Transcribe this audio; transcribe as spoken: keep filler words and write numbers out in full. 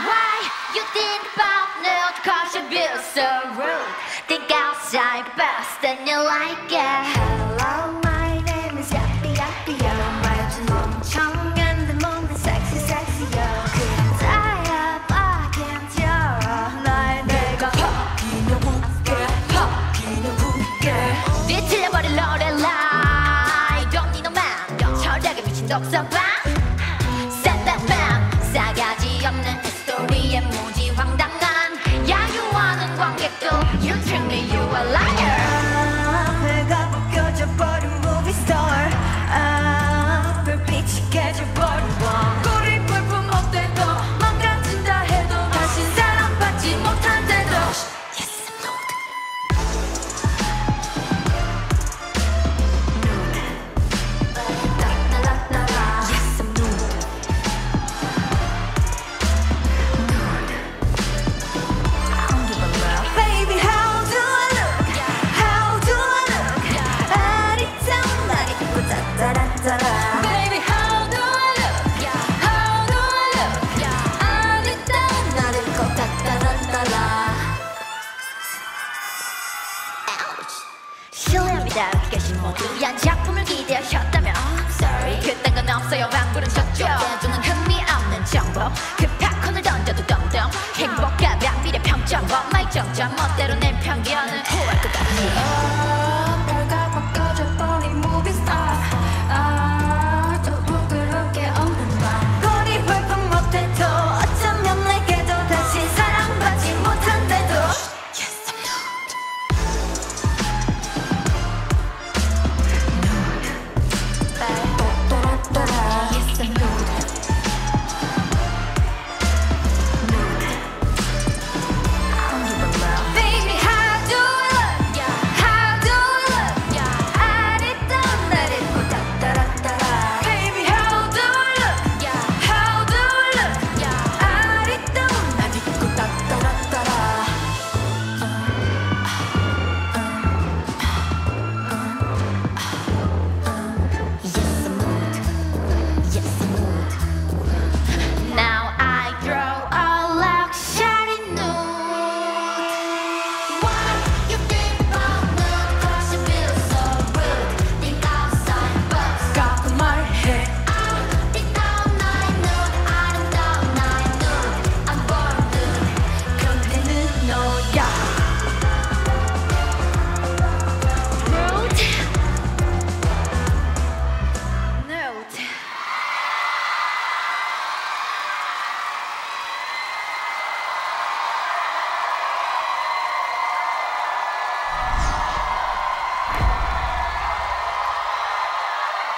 Why you think about me? Cause you feel so rude. Think outside best and you like it. Hello, my name is Yappy Yappy Yo. 말좀 멍청한데 뭔데 sexy sexy yo. 그냥 다야봐 괜찮아 날 내가 바뀌면 웃게 바뀌면 웃게 뒤틀려버릴 노래라 Don't need no man 철학에 미친 독서방 싸가지 없는 스토리에 무지 황당한 야유하는 관객도 You treat me you a liar 내가 벗겨져 버린 movie star 아 불빛이 깨져버린 원 꼬리 볼품 어때도 망가진다 해도 다시 사랑받지 못한대도 Yes I'm nude Nude 따따랏따라 Yes I'm nude Baby, how do I look? How do I look? 아리따운 말이 듣고 따따랏따라 Baby, how do I look? How do I look? 아리따운 날 듣고 따따랏따라 실례합니다. 계신 모두 양 작품을 기대하셨다면 Sorry, 그딴 건 없어요. 방구는 쳤죠. 대중은 흥미없는 정보 그 팝콘을 던져도 덤덤 행복하다 미래 평점 엄마의 정점 멋대로 낸 편견은 후할 것 같니